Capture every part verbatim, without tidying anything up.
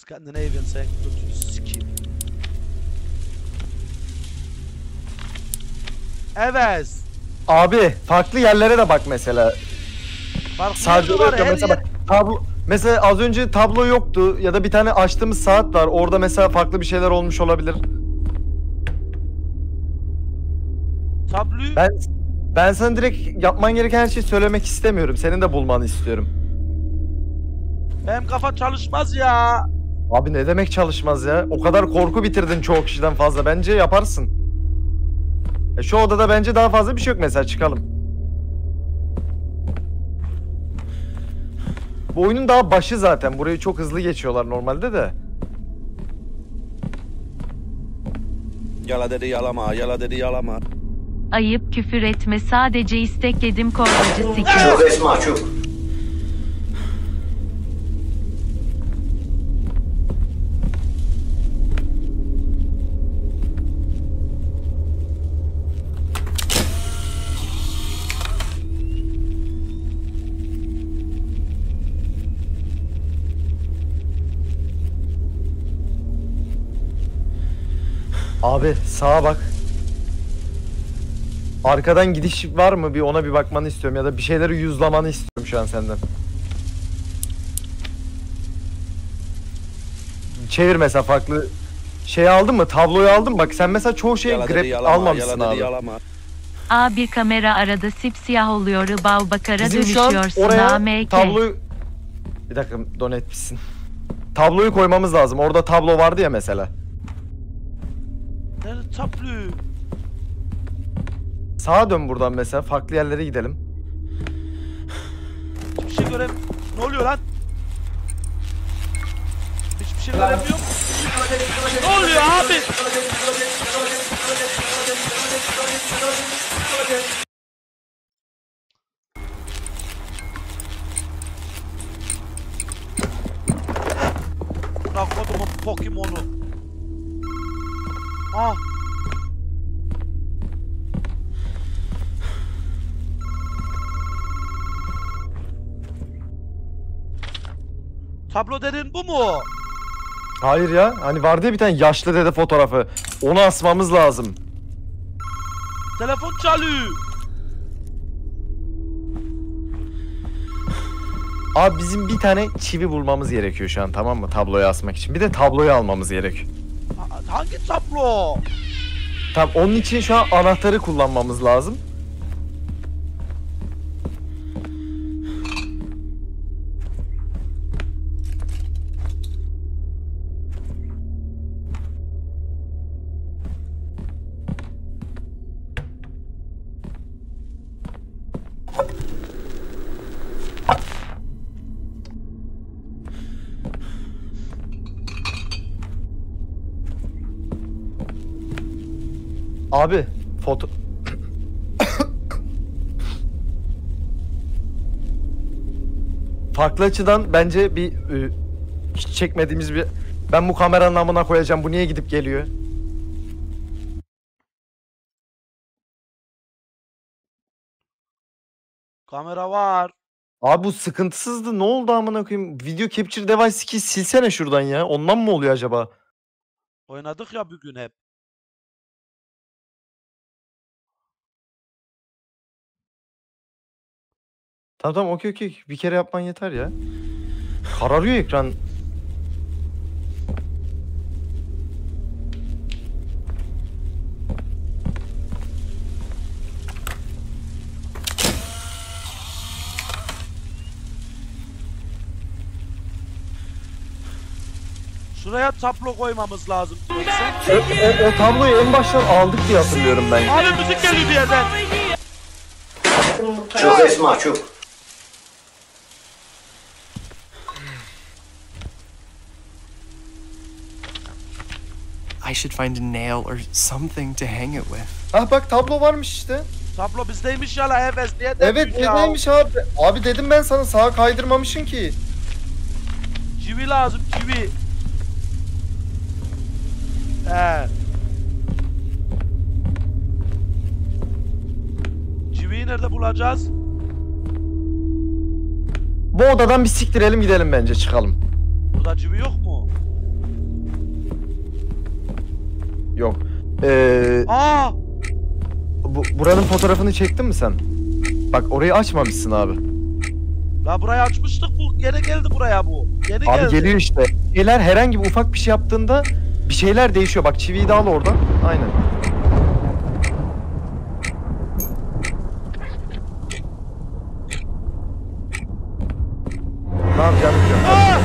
Scandinavian sen götünü sikeyim. Evet. Abi farklı yerlere de bak mesela. Farklı Sadece var, yok ya, her mesela yer. tablo, mesela az önce tablo yoktu ya da bir tane açtığımız saat var. Orada mesela farklı bir şeyler olmuş olabilir. Tabloyu Ben ben sana direkt yapman gereken her şeyi söylemek istemiyorum. Senin de bulmanı istiyorum. benim kafa çalışmaz ya. Abi ne demek çalışmaz ya? O kadar korku bitirdin çoğu kişiden fazla. Bence yaparsın. E şu odada bence daha fazla bir şey yok, mesela çıkalım. Bu oyunun daha başı zaten. Burayı çok hızlı geçiyorlar normalde de. Yala dedi yalama, yala dedi yalama. Ayıp küfür etme, sadece istekledim korbacı Çok sikim. Esma çok. Abi sağa bak. Arkadan gidiş var mı? Bir ona bir bakmanı istiyorum ya da bir şeyleri yüzlamanı istiyorum şu an senden. Çevir mesela farklı şey aldın mı? Tabloyu aldın mı? Bak sen mesela çoğu şeyi Yala dedi grep yalama, almamışsın yala dedi abi. yalama. A bir kamera arada sipsiyah oluyor, bav bakara Bizim şu an dönüşüyorsun oraya A M K. tabloyu... Bir dakika donet bitsin. Tabloyu koymamız lazım. Orada tablo vardı ya mesela. Nerede tablo? Sağa dön buradan mesela. Farklı yerlere gidelim. Hiçbir şey görem. Ne oluyor lan? Hiçbir şey göremiyorum. Ne oluyor abi? Bırak kodumun Pokemon'u. Ah. Tablo dedin bu mu? Hayır ya. Hani vardı ya bir tane yaşlı dede fotoğrafı. Onu asmamız lazım. Telefon çalıyor. Abi bizim bir tane çivi bulmamız gerekiyor şu an, tamam mı? Tabloyu asmak için. Bir de tabloyu almamız gerekiyor. Ha- Hangi tablo? Tamam, onun için şu an anahtarı kullanmamız lazım. Abi foto... Farklı açıdan bence bir e, hiç çekmediğimiz bir... Ben bu kameranın amına koyacağım. Bu niye gidip geliyor? Kamera var. Abi bu sıkıntısızdı. Ne oldu amına koyayım? Video capture device iki silsene şuradan ya. Ondan mı oluyor acaba? Oynadık ya bugün hep. Tamam tamam, okey okey. Bir kere yapman yeter ya. Kararıyor ekran. Şuraya tablo koymamız lazım. Sen... O, o, o tabloyu en baştan aldık diye hatırlıyorum ben. Abi müzik geliyor bir yerden. Çok Esma çok. I should find a nail or something to hang it with. Ah bak tablo varmış işte. Tablo bizdeymiş ya la evet. Niye Evet demiyorsun ya? nedeymiş abi. Abi dedim ben sana, sağa kaydırmamışsın ki. Çivi lazım çivi. He. Çiviyi nerede bulacağız? Bu odadan bir siktirelim gidelim bence, çıkalım. Burada çivi yok mu? Yok. Ee, Aa! bu, buranın fotoğrafını çektin mi sen? Bak orayı açmamışsın abi. La burayı açmıştık, bu gene geldi buraya bu. Yeni Abi geldi. geliyor işte. Şeyler herhangi bir ufak bir şey yaptığında bir şeyler değişiyor. Bak çiviyi de al oradan. Aynen. Ne yapacağını biliyorum. Aa!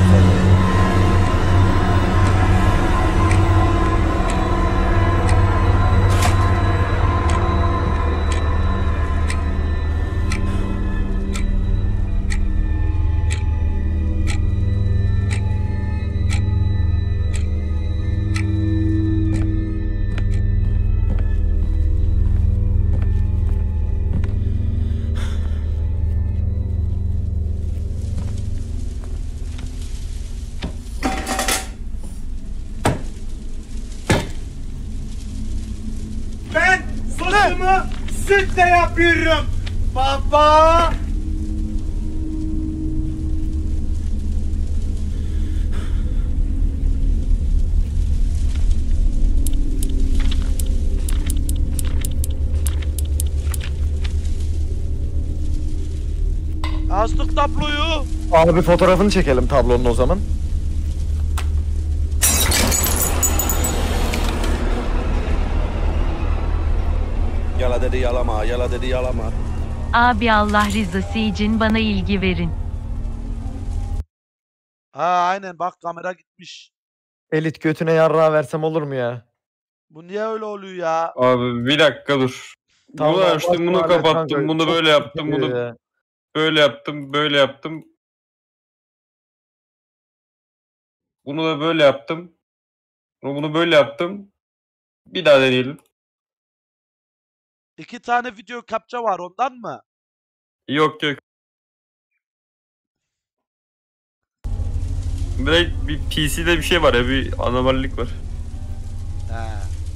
Ben sosumu sütle yapıyorum. Baba. Astık tabloyu. Abi fotoğrafını çekelim tablonun o zaman. Yala dedi yalama, yala dedi yalama. Abi Allah rızası için bana ilgi verin. Ha aynen, bak kamera gitmiş. Elit götüne yarrağı versem olur mu ya? Bu niye öyle oluyor ya? Abi bir dakika dur. Tamam, Bunu açtım, bunu bakma abi kapattım, kanka, bunu çok böyle yaptım, geliyor bunu ya. böyle yaptım, böyle yaptım. Bunu da böyle yaptım. Bunu bunu böyle yaptım. Bir daha deneyelim. İki tane video kapça var, ondan mı? Yok yok. Direkt bir P C'de bir şey var ya, bir anormallik var. He.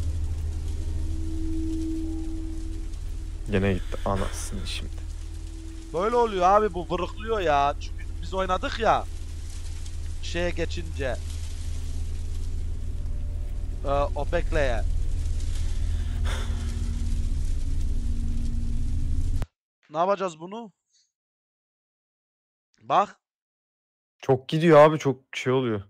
Gene gitti anasını şimdi. Böyle oluyor abi, bu vırıklıyor ya. Çünkü biz oynadık ya. Şeye geçince. Ee, Opek'leye. Ne yapacağız bunu? Bak. Çok gidiyor abi, çok şey oluyor.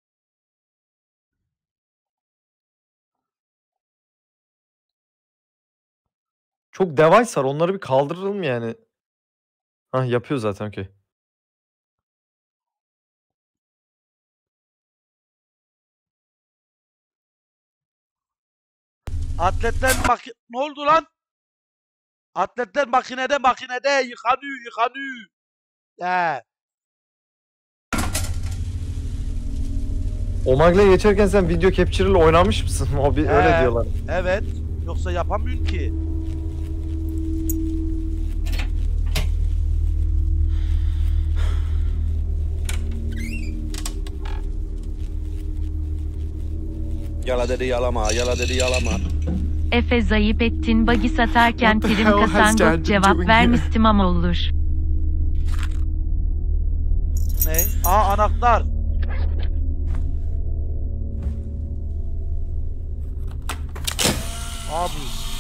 Çok device var, onları bir kaldıralım yani. Hah yapıyor zaten, okey. Atletler maki... Ne oldu lan? Atletler makinede makinede yıkanıyor yıkanıyor. He. Omag'la geçerken sen video capture ile oynamış mısın? O bir öyle He. diyorlar. Evet. Yoksa yapamıyorsun ki. Yala dedi yalama, yala dedi yalama. Efe zayıf ettin bagi satarken What the prim hell has Dad kasan been cevap doing vermiştim ama olur. Ne? Aa, anahtar. Abi.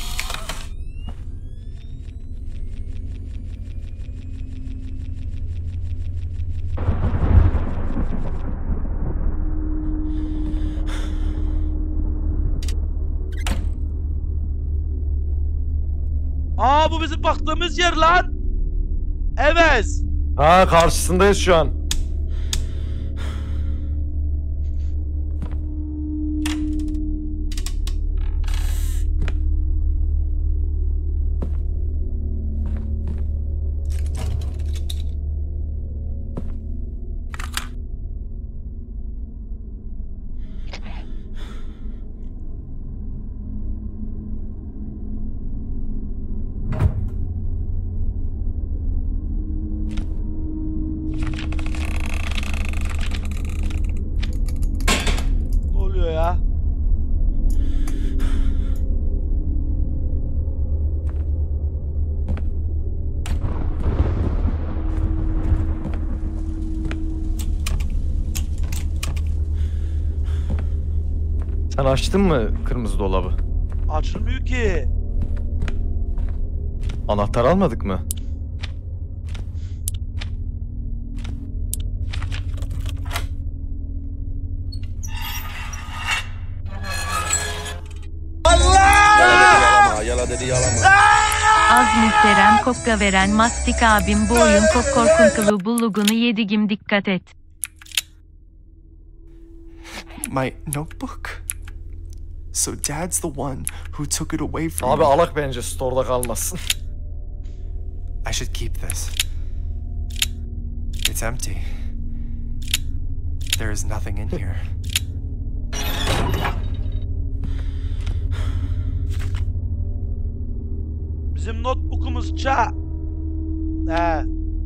Aa, bu bizim baktığımız yer lan. Evet. Ha, karşısındayız şu an. Sen açtın mı kırmızı dolabı? Açılmıyor ki. Anahtar almadık mı? Yala dedi yalama, yala dedi yalama. Az muhterem kokka veren mastik abim bu oyun kok korkunkulu bullugunu yedigim dikkat et. My notebook? So Dad's the one who took it away from Abi me. alak bence store'da kalmasın. I should keep this. It's empty. There is nothing in here. Bizim notebook'umuz ça. He.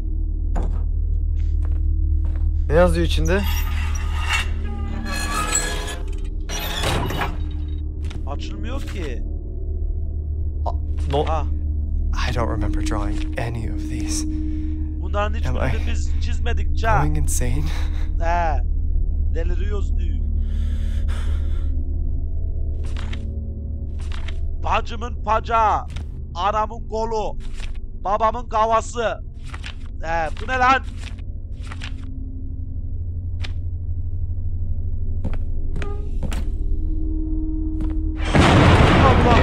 Ne yazıyor içinde? Açılmıyor ki. No. Ha. I don't remember drawing any of these. Bunların Am hiçbirini I- biz çizmedik ça. Going insane? He. Deliriyoruz diyor. Bacımın pacağı. Anamın kolu. Babamın kavası. He. Bu ne lan? Allah.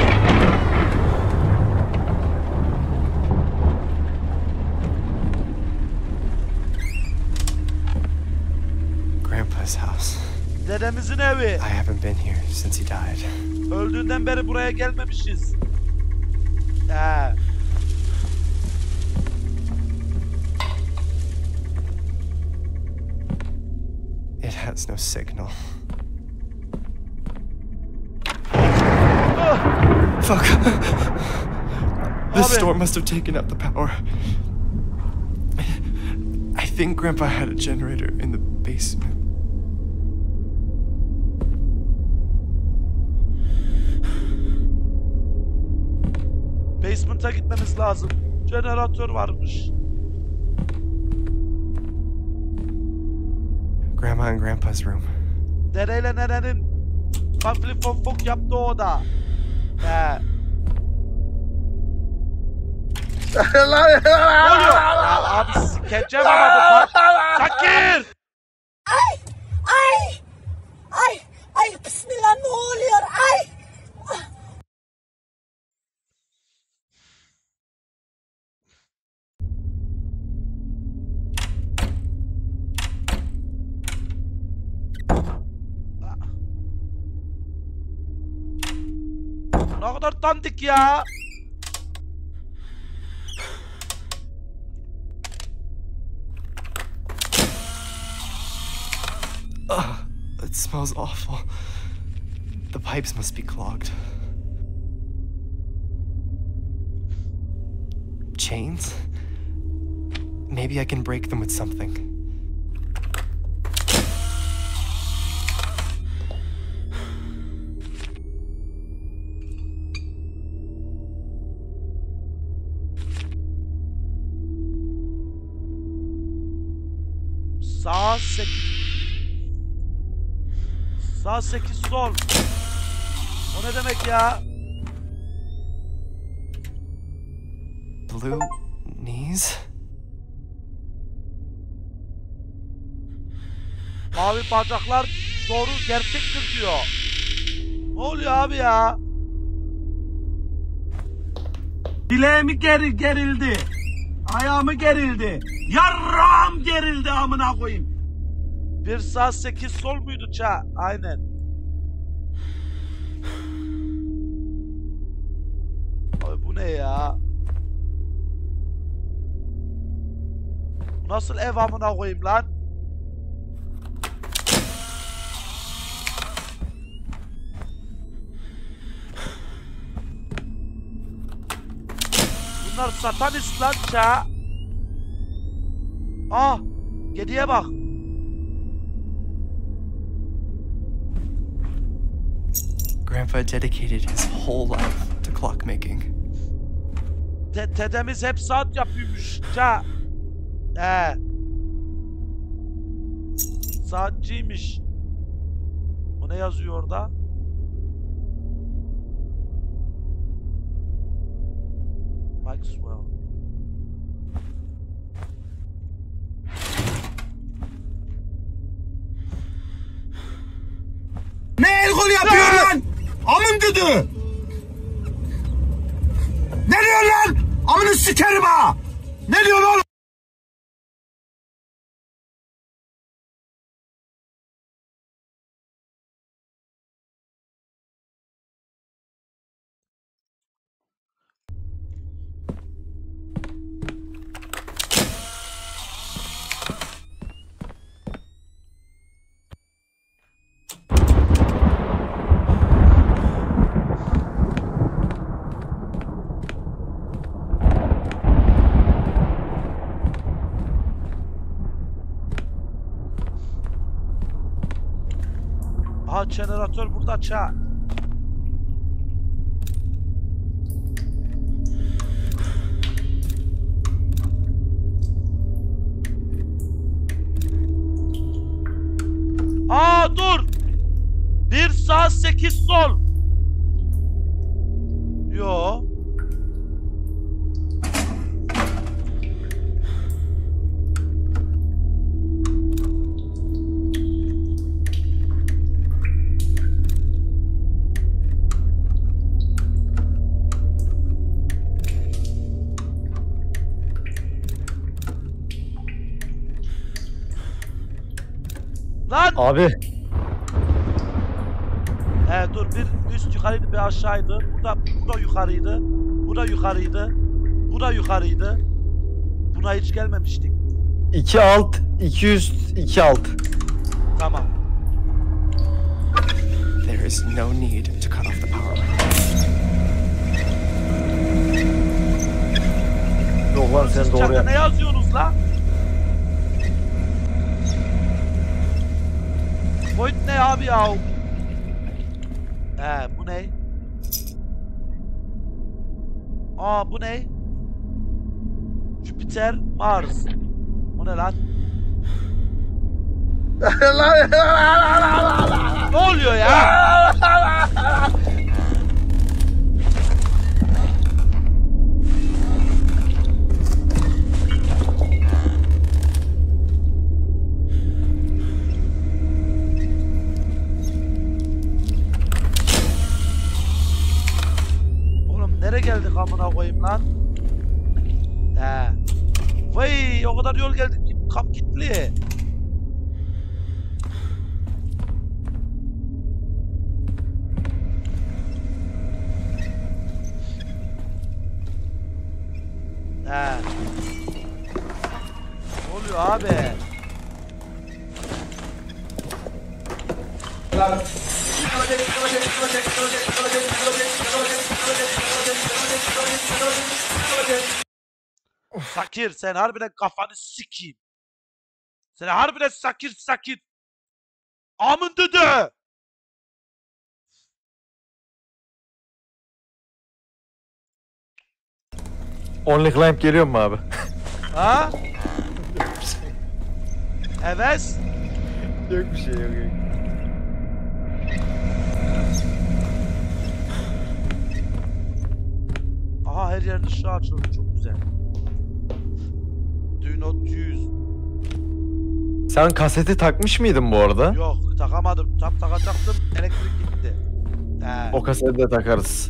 Grandpa's house. Dedemizin evi. I haven't been here since he died. Öldüğünden beri buraya gelmemişiz. He. It has no signal. Fuck. The Abi. storm must have taken out the power. I think Grandpa had a generator in the basement. Basement'a gitmemiz lazım. Jeneratör varmış. Grandma and Grandpa's room. Dedeyle nenenin pamfli fonfok yaptığı oda. He. Ne oluyor? Ya abi sikeceğim ama bu par- Fakir! Ay! Ay! Ay! Ay bismillah ne oluyor? Ay! Ne kadar dandik ya. Ugh, it smells awful. The pipes must be clogged. Chains? Maybe I can break them with something. Sağ sekiz. Sağ sekiz sol. O ne demek ya? Blue knees? Mavi bacaklar doğru gerçektir diyor. Ne oluyor abi ya? Bileğimi geri gerildi. Ayağımı gerildi. Yarrağım gerildi amına koyayım. Bir sağ sekiz sol muydu ça? Aynen. Abi bu ne ya? Bu nasıl ev amına koyayım lan? Bunlar satanist lan ça. Ah, geriye bak. Grandpa dedicated his whole life to clockmaking. Te dedemiz hep saat yapıyormuş ça. He. Saatçiymiş. O ne yazıyor orada? Maxwell. Ne el kol yapıyorsun lan? Amın düdü. Ne diyorsun lan? Amını sikerim ha. Ne diyorsun oğlum? Aha jeneratör burada ça. Aa dur. Bir sağ sekiz sol. Yo. Lan! Abi He dur, bir üst yukarıydı, bir aşağıydı. Bu da, bu da yukarıydı. Bu da yukarıydı. Bu da yukarıydı. Buna hiç gelmemiştik. iki alt, iki üst, iki alt. Tamam. There is no need to cut off the power. Yok lan sen Siz doğru çakta yap. ne yazıyorsunuz la? Void ne abi ya? He bu ne? Aa bu ne? Jüpiter, Mars. O ne lan? Ne oluyor ya? Oğlum nereye geldik amına koyayım lan? He. Vay o kadar yol geldik ki kap kilitli. He. Ne oluyor abi? Sakir sen harbiden kafanı sikeyim. Sen harbiden sakir sakir. Amın düdü. Only clamp geliyor mu abi? Ha? Evet. Yok bir şey yok. yok. Aha her yerin ışığı açıldı çok güzel. Do not use. Sen kaseti takmış mıydın bu arada? Yok takamadım. Tam takacaktım elektrik gitti. He. O kaseti de takarız.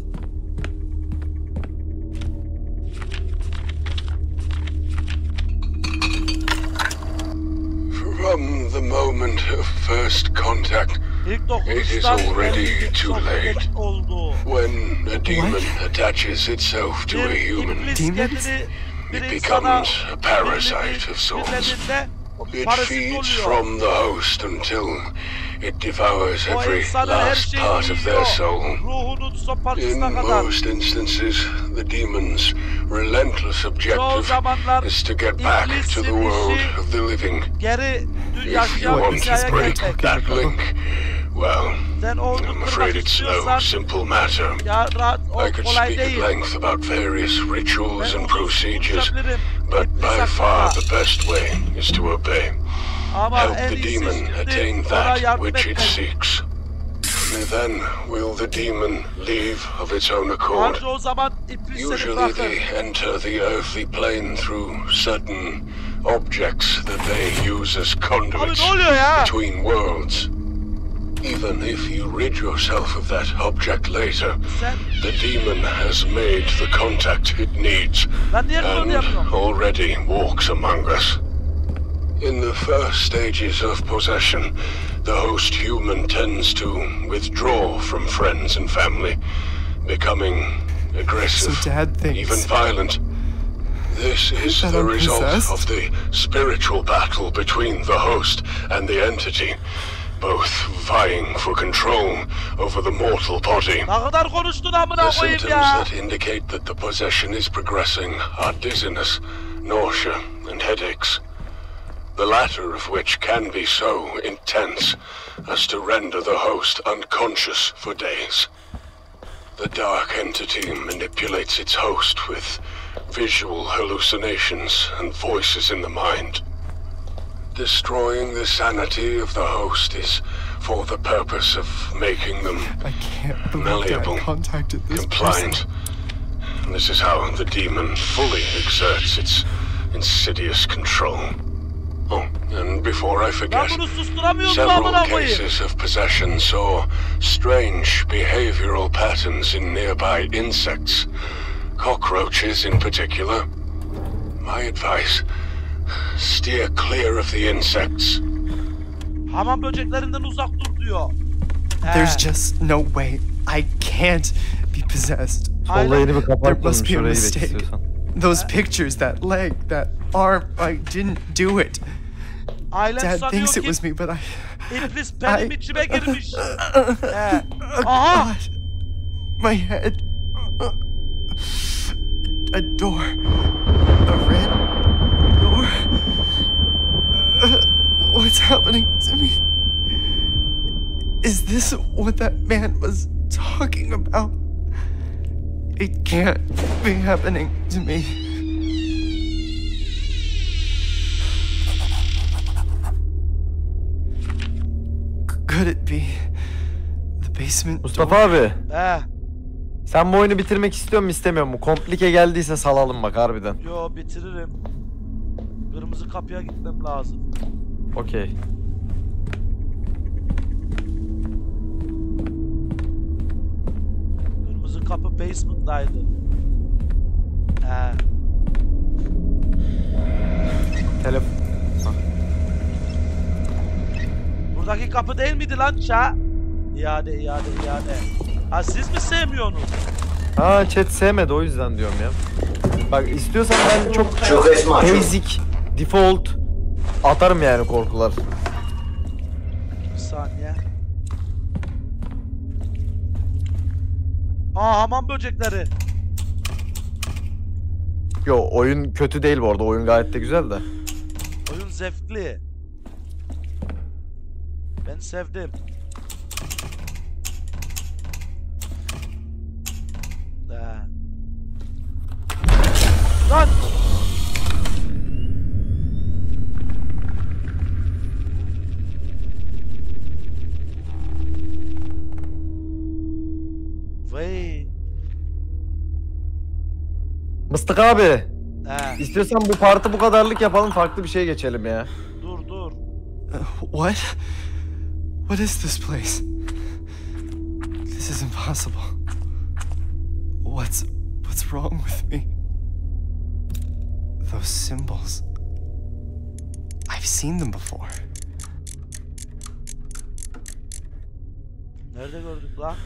From the moment of first contact, İlk it is dokunuştan already benim too çok late. geç oldu. When a demon attaches itself to a Bir human, iblis Demons? kendini bir it insana becomes a parasite of sorts. birlediğinde o bir It parasit feeds oluyor. from the host until it devours O every insana her last şeyi part of their yiyor. soul. Ruhunun son In parçasına kadar. most instances, the demon's relentless Çoğu objective zamanlar is to get back to the iblisin world işi of the living. geri dün If you yaşayan want dünyaya to break gelmek. that link, well, Sen onu I'm kırmak afraid it's no istiyorsan simple matter. ya rahat o I could kolay speak at değil. length about various rituals Ben and onu procedures, konuşabilirim. but İblis by hakkında. far the best way is to obey. Ama Help en the iyisi demon şimdi attain ona that yardım which it etmek. seeks. Only then will the demon leave of its own accord. Anca o zaman İblis seni Usually bırakır. they enter the earthly plane through certain objects that they use as Abi conduits ne oluyor ya? between worlds. Even if you rid yourself of that object later, Sen the demon has made the contact it needs ben niye bunu and yapıyorum? already walks among us. In the first stages of possession, the host human tends to withdraw from friends and family, becoming aggressive, So Dad thinks even violent. This is that the I'm result possessed? of the spiritual battle between the host and the entity, both vying for control over the mortal body. Ne kadar konuştun amına The koyayım symptoms ya? that indicate that the possession is progressing are dizziness, nausea, and headaches. The latter of which can be so intense as to render the host unconscious for days. The dark entity manipulates its host with visual hallucinations and voices in the mind. Destroying the sanity of the host is for the purpose of making them I can't believe malleable, Dad contacted this compliant. person. This is how the demon fully exerts its insidious control. Oh, and before I Ben forget, bunu susturamıyorum several amına koyayım. cases of possession saw strange behavioral patterns in nearby insects, cockroaches in particular. My advice, steer clear of the insects. Hamam böceklerinden uzak dur diyor. There's He. just no way. I can't be possessed. Aynen. Olayını bir There kapatmamış must be a oraya gitmek mistake. istiyorsan. Those pictures, that leg, that arm, I didn't do it. Ailem Dad sanıyor thinks it ki was me, but I... iblis benim I- içime girmiş. He. Oh, Aha! God. My head. A door. A red door. What's happening to me? Is this what that man was talking about? It can't be happening to me. Could it be the basement Mustafa door? abi, He. sen bu oyunu bitirmek istiyor musun istemiyor musun? Komplike geldiyse salalım bak harbiden. Yo bitiririm. Kırmızı kapıya gitmem lazım. Okey. Kırmızı kapı basement'daydı. He. Telefon. Buradaki kapı değil miydi lan ça? İade, iade, iade. Ha siz mi sevmiyorsunuz? Ha chat sevmedi o yüzden diyorum ya. Bak istiyorsan ben çok Çok esma, çok. basic, default atarım yani korkular. Bir saniye. Aa hamam böcekleri. Yo oyun kötü değil bu arada, oyun gayet de güzel de. Oyun zevkli. Ben sevdim. He. Lan! Vay. Mıstık abi, He. istiyorsan bu partı bu kadarlık yapalım, farklı bir şeye geçelim ya. Dur dur. Uh, what? What is this place? This is impossible. What's what's wrong with me? Those symbols. I've seen them before. Nerede gördük lan?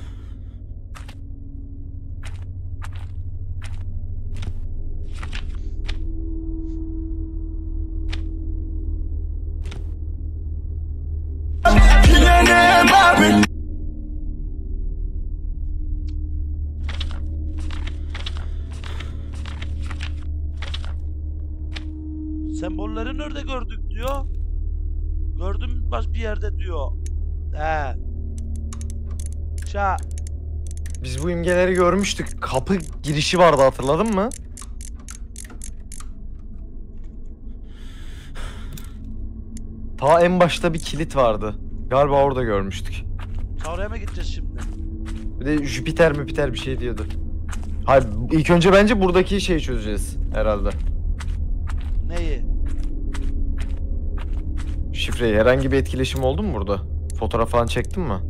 Sembolleri nerede gördük diyor. Gördüm baş bir yerde diyor. He. Ça. Biz bu imgeleri görmüştük. Kapı girişi vardı, hatırladın mı? Ta en başta bir kilit vardı. Galiba orada görmüştük. Oraya mı gideceğiz şimdi? Bir de Jüpiter Müpiter bir şey diyordu. Hayır, ilk önce bence buradaki şeyi çözeceğiz herhalde. Neyi? Şifreyi. Herhangi bir etkileşim oldu mu burada? Fotoğraf falan çektin mi?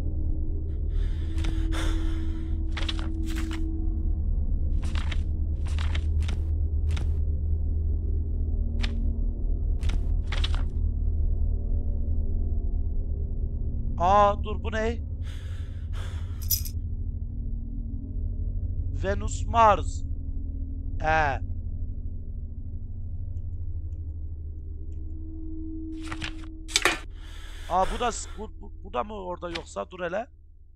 Aa dur bu ne? Venüs Mars. He. Aa bu da bu, bu, bu da mı orada yoksa dur hele.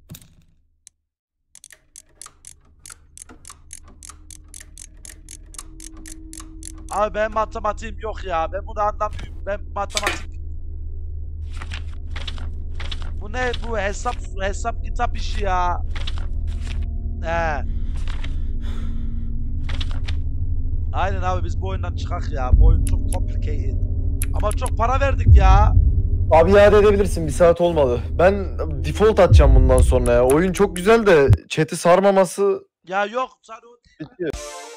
Abi ben matematiğim yok ya. Ben bunu anlamıyorum. Ben matematik. Bu ne bu hesap hesap kitap işi ya. He. Aynen abi biz bu oyundan çıkak ya. Bu oyun çok complicated. Ama çok para verdik ya. Abi iade edebilirsin. Bir saat olmadı. Ben default atacağım bundan sonra ya. Oyun çok güzel de chat'i sarmaması Ya yok. Sen o... bitiyor.